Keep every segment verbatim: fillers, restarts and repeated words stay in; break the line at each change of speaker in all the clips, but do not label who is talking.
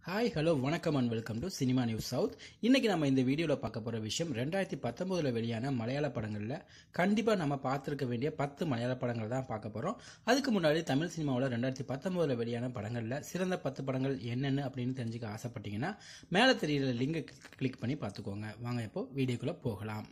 Hi hello வணக்கம் and welcome to Cinema News South. இன்னைக்கு நம்ம இந்த வீடியோவில் பார்க்க போகிற விஷயம் ரெண்டாயிரத்தி பத்தொம்போதில் வெளியான மலையாள படங்களில் கண்டிப்பாக நம்ம பார்த்துருக்க வேண்டிய பத்து மலையாள படங்கள் தான் பார்க்க போகிறோம். அதுக்கு முன்னாடி தமிழ் சினிமாவில் ரெண்டாயிரத்தி பத்தொம்போதில் வெளியான படங்களில் சிறந்த பத்து படங்கள் என்னென்னு அப்படின்னு தெரிஞ்சுக்க ஆசைப்பட்டீங்கன்னா மேலே தெரியிற லிங்கை கிளிக் பண்ணி பார்த்துக்கோங்க. வாங்க இப்போ வீடியோக்குள்ளே போகலாம்.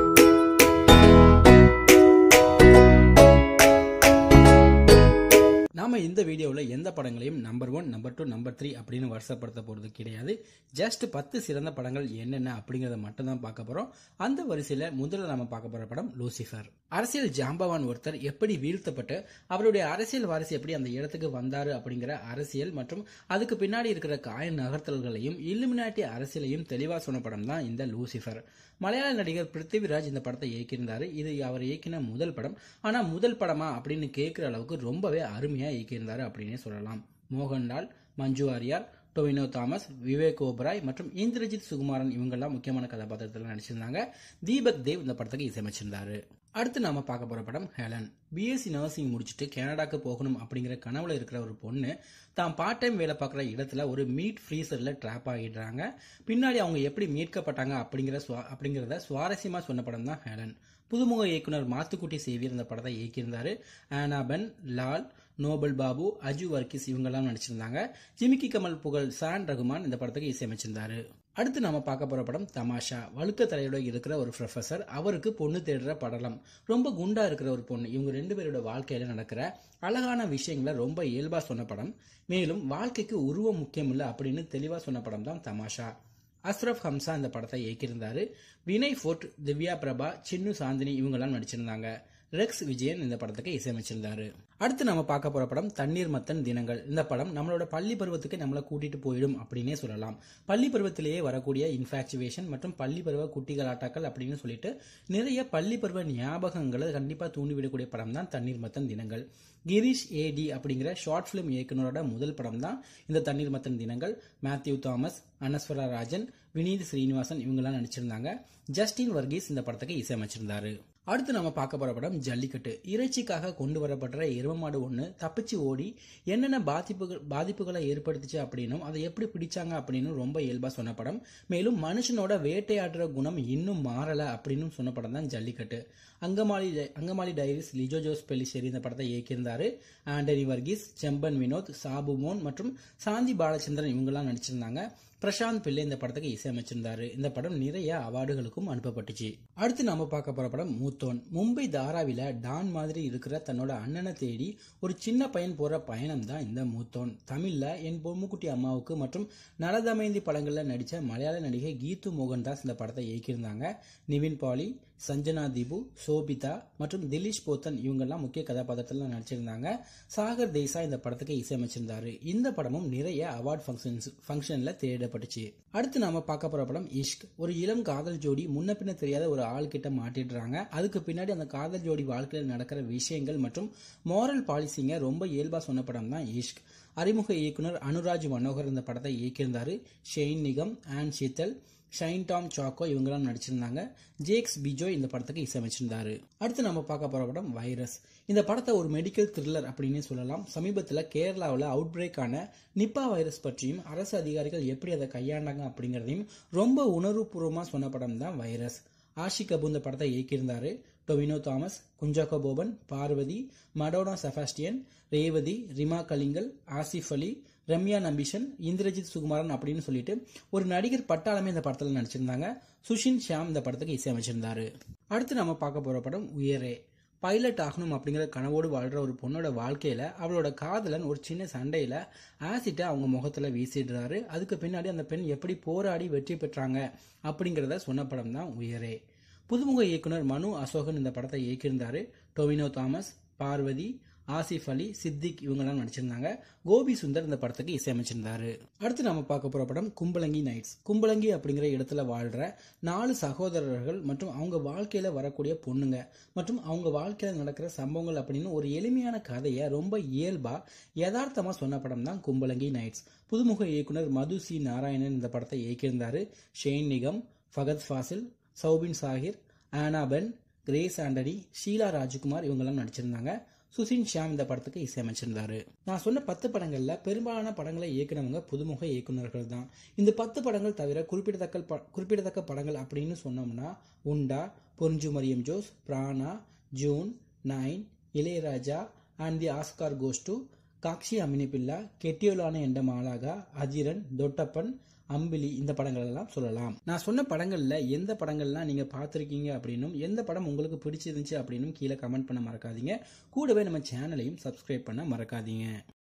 நாம இந்த வீடியோவில் எந்த படங்களையும் number one number two number three அப்படின்னு வருஷப்படுத்த போறது கிடையாது. ஜஸ்ட் பத்து சிறந்த படங்கள் என்னென்ன அப்படிங்கறத மட்டும் தான் பார்க்க போறோம். அந்த வரிசையில முதல்ல நாம பார்க்க போற படம் லூசிஃபர். அரசியல் ஜாம்பவான் ஒருத்தர் எப்படி வீழ்த்தப்பட்டு அவருடைய அரசியல் வாரிசு எப்படி அந்த இடத்துக்கு வந்தாரு அப்படிங்கிற அரசியல் மற்றும் அதுக்கு பின்னாடி இருக்கிற காய நகர்த்தல்களையும் இல்லுமினாட்டி அரசியலையும் தெளிவா சொன்ன படம் தான் இந்த லூசிஃபர். மலையாள நடிகர் பிருத்திவிராஜ் இந்த படத்தை இயக்கியிருந்தாரு. இது அவர் இயக்கின முதல் படம். ஆனா முதல் படமா அப்படின்னு கேட்கிற அளவுக்கு ரொம்பவே அருமையா இயக்கியிருந்தாரு அப்படின்னே சொல்லலாம். மோகன்லால், மஞ்சு வாரியார், டொவினோ தாமஸ், விவேக் ஓபராய் மற்றும் இந்திரஜித் சுகுமாரன் இவங்கெல்லாம் முக்கியமான கதாபாத்திரத்தில் நடிச்சிருந்தாங்க. தீபக் தேவ் இந்த படத்துக்கு இசையமைச்சிருந்தாரு. அடுத்து நாம பார்க்க போற படம் ஹெலன். பிஎஸ்சி நர்சிங் முடிச்சுட்டு கனடாக்கு போகணும் அப்படிங்கிற கனவுல இருக்கிற ஒரு பொண்ணு தான் பார்ட் டைம் வேலை பார்க்குற இடத்துல ஒரு மீட் ஃப்ரீசர்ல ட்ராப் ஆகிடுறாங்க. பின்னாடி அவங்க எப்படி மீட்கப்பட்டாங்க அப்படிங்கிற அப்படிங்கிறத சுவாரஸ்யமா சொன்ன படம் தான் ஹெலன். புதுமுக இயக்குனர் மாத்துக்குட்டி சேவியர் இந்த படத்தை இயக்கியிருந்தாரு. ஆனாபென், லால், நோபல் பாபு, அஜு வர்கீஸ் இவங்கெல்லாம் நடிச்சிருந்தாங்க. ஜிமிக்கி கமல் புகழ் சான் ரகுமான் இந்த படத்துக்கு இசையமைச்சிருந்தாரு. அடுத்து நம்ம பார்க்க போற படம் தமாஷா. வழுக்க தலையோட இருக்கிற ஒரு ப்ரொஃபசர், அவருக்கு பொண்ணு தேடுற படலம். ரொம்ப குண்டா இருக்கிற ஒரு பொண்ணு, இவங்க ரெண்டு பேரோட வாழ்க்கையில நடக்கிற அழகான விஷயங்களை ரொம்ப இயல்பா சொன்ன படம். மேலும் வாழ்க்கைக்கு உருவம் முக்கியம் இல்லை அப்படின்னு தெளிவா சொன்ன படம் தான் தமாஷா. அஸ்ரப் ஹம்சா இந்த படத்தை இயக்கியிருந்தாரு. வினய் ஃபோர்ட், திவ்யா பிரபா, சின்னு சாந்தினி இவங்கெல்லாம் நடிச்சிருந்தாங்க. ரெக்ஸ் விஜயன் இந்த படத்துக்கு இசையமைச்சிருந்தாரு. அடுத்து நம்ம பார்க்க போற படம் தண்ணீர் மத்தன் தினங்கள். இந்த படம் நம்மளோட பள்ளி பருவத்துக்கு நம்மளை கூட்டிட்டு போயிடும் அப்படின்னே சொல்லலாம். பள்ளி பருவத்திலேயே வரக்கூடிய இன்ஃபாக்சுவேஷன் மற்றும் பள்ளி பருவ குட்டிகளாட்டாக்கள் அப்படின்னு சொல்லிட்டு நிறைய பள்ளி பருவ ஞாபகங்களை கண்டிப்பா தூண்டிவிடக்கூடிய படம் தான் தண்ணீர் மத்தன் தினங்கள். கிரீஷ் ஏடி அப்படிங்கிற ஷார்ட் பிலிம் இயக்குனரோட முதல் படம் தான் இந்த தண்ணீர் மத்தன் தினங்கள். மேத்யூ தாமஸ், அனஸ்வரா ராஜன், வினீத் ஸ்ரீனிவாசன் இவங்கெல்லாம் நடிச்சிருந்தாங்க. ஜஸ்டின் வர்கீஸ் இந்த படத்துக்கு இசையமைச்சிருந்தாரு. அடுத்து நம்ம பார்க்க போற படம் ஜல்லிக்கட்டு. இறைச்சிக்காக கொண்டு வரப்படுற எரும மாடு ஒண்ணு தப்பிச்சு ஓடி என்னென்ன பாதிப்புகள் பாதிப்புகளை ஏற்படுத்துச்சு அப்படின்னும் அதை எப்படி பிடிச்சாங்க அப்படின்னு ரொம்ப இயல்பா சொன்ன படம். மேலும் மனுஷனோட வேட்டையாடுற குணம் இன்னும் மாறல அப்படின்னு சொன்ன படம் தான் ஜல்லிக்கட்டு. அங்கமாலி அங்கமாலி டைரிஸ் லிஜோ ஜோஸ் பெலிஷேரி இந்த படத்தை இயக்கியிருந்தாரு. ஆண்டனி வர்கீஸ், செம்பன் வினோத், சாபு மோன் மற்றும் சாந்தி பாலச்சந்திரன் இவங்கெல்லாம் நடிச்சிருந்தாங்க. பிரசாந்த் பிள்ளை இந்த படத்துக்கு இசையமைச்சிருந்தாரு. இந்த படம் நிறைய அவார்டுகளுக்கும் அனுப்பப்பட்டுச்சு. அடுத்து நாம பார்க்க போற படம் மூத்தோன். மும்பை தாராவில டான் மாதிரி இருக்கிற தன்னோட அண்ணனை தேடி ஒரு சின்ன பையன் போற பயணம் தான் இந்த மூத்தோன். தமிழ்ல என் பொம்முக்குட்டி அம்மாவுக்கு மற்றும் நலதமயந்தி படங்கள்ல நடிச்ச மலையாள நடிகை கீது மோகன்தாஸ் இந்த படத்தை இயக்கியிருந்தாங்க. நிவின் பாலி, சஞ்சனா தீபு, சோபிதா மற்றும் திலீஷ் போத்தன் இவங்கெல்லாம் முக்கிய கதாபாத்திரத்தில் நடிச்சிருந்தாங்க. சாகர் தேசா இந்த படத்துக்கு இசையமைச்சிருந்தாரு. இந்த படமும் நிறைய அவார்ட் ஃபங்க்ஷன்ல தேடப்பட்டுச்சு. அடுத்து நாம பார்க்க போற படம் இஷ்க். ஒரு இளம் காதல் ஜோடி முன்ன பின்ன தெரியாத ஒரு ஆள் கிட்ட மாட்டிடுறாங்க. அதுக்கு பின்னாடி அந்த காதல் ஜோடி வாழ்க்கையில் நடக்கிற விஷயங்கள் மற்றும் மாரல் பாலிசிங்க ரொம்ப இயல்பா சொன்ன படம் தான் இஷ்க். அறிமுக இயக்குனர் அனுராஜ் மனோகர் இந்த படத்தை இயக்கியிருந்தாரு. ஷெயின் நிகம், ஆன் ஷீத்தல், ஷைன் டாம் சாக்கோ இவங்கெல்லாம் நடிச்சிருந்தாங்க. ஜேக்ஸ் பிஜோய் இந்த படத்துக்கு இசையமைச்சிருந்தாரு. அடுத்து நம்ம பார்க்க போற படம் வைரஸ். இந்த படத்தை ஒரு மெடிக்கல் த்ரில்லர் அப்படின்னு சொல்லலாம். சமீபத்தில் கேரளாவில் அவுட் பிரேக் ஆன நிப்பா வைரஸ் பற்றியும் அரசு அதிகாரிகள் எப்படி அதை கையாண்டாங்க அப்படிங்கறதையும் ரொம்ப உணர்வுபூர்வமா சொன்ன படம் தான் வைரஸ். ஆஷிக் அபு இந்த படத்தை இயக்கியிருந்தாரு. டொவினோ தாமஸ், குஞ்சாக்கோ போபன், பார்வதி, மடோனா செபாஸ்டியன், ரேவதி, ரிமா கலிங்கல், ஆசிஃப் அலி, ரம்யா நம்பிஷன், இந்திரஜித் சுகுமாரன் அப்படின்னு சொல்லிட்டு ஒரு நடிகர் பட்டாளமே இந்த படத்துல நடிச்சிருந்தாங்க. சுஷின் ஷியாம் இந்த படத்துக்கு இசையமைச்சிருந்தாரு. அடுத்து நம்ம பார்க்க போற படம் உயரே. பைலட் ஆகணும் அப்படிங்கிற கனவோடு வாழ்ற ஒரு பொண்ணோட வாழ்க்கையில அவளோட காதலன் ஒரு சின்ன சண்டையில ஆசிட்டை அவங்க முகத்துல வீசிடுறாரு. அதுக்கு பின்னாடி அந்த பெண் எப்படி போராடி வெற்றி பெற்றாங்க அப்படிங்கறத சொன்ன படம் தான் உயரே. புதுமுக இயக்குனர் மனு அசோகன் இந்த படத்தை இயக்கியிருந்தாரு. டொவினோ தாமஸ், பார்வதி, ஆசிஃப் அலி, சித்திக் இவங்கெல்லாம் நடிச்சிருந்தாங்க. கோபி சுந்தர் இந்த படத்துக்கு இசையமைச்சிருந்தாரு. அடுத்து நம்ம பார்க்க போற படம் கும்பலங்கி நைட்ஸ். கும்பலங்கி அப்படிங்கிற இடத்துல வாழ்ற நாலு சகோதரர்கள் மற்றும் அவங்க வாழ்க்கையில வரக்கூடிய பொண்ணுங்க மற்றும் அவங்க வாழ்க்கையில நடக்கிற சம்பவங்கள் அப்படின்னு ஒரு எளிமையான கதையை ரொம்ப இயல்பா யதார்த்தமா சொன்ன படம் தான் கும்பலங்கி நைட்ஸ். புதுமுக இயக்குனர் மது சி நாராயணன் இந்த படத்தை இயக்கியிருந்தாரு. ஷெயின் நிகம், ஃபகத் ஃபாசில், சௌபின் சாஹிர், ஆனாபென், கிரேஸ் ஆண்டனி, ஷீலா ராஜ்குமார் இவங்கெல்லாம் நடிச்சிருந்தாங்க. சுசின் ஷியாம் இந்த படத்துக்கு இசையமைச்சிருந்தாரு. நான் சொன்ன பத்து படங்கள்ல பெரும்பாலான படங்களை இயக்குனவங்க புதுமுக இயக்குநர்கள் தான். இந்த பத்து படங்கள் தவிர குறிப்பிடத்தக்க குறிப்பிடத்தக்க படங்கள் அப்படின்னு சொன்னோம்னா Unda, Porinju Mariam Jose, Praana, June, nine, Ilayaraja and the Oscar goes to, Kakshi Amminippilla, Kettiyolaanu Ente Maalakha, Athiran, Thottappan, Ambili இந்த படங்கள் எல்லாம் சொல்லலாம். நான் சொன்ன படங்கள்ல எந்த படங்கள்லாம் நீங்க பார்த்திருக்கீங்க அப்படின்னும் எந்த படம் உங்களுக்கு பிடிச்சிருந்துச்சு அப்படின்னும் கீழே கமெண்ட் பண்ண மறக்காதீங்க. கூடவே நம்ம சேனலையும் சப்ஸ்கிரைப் பண்ண மறக்காதீங்க.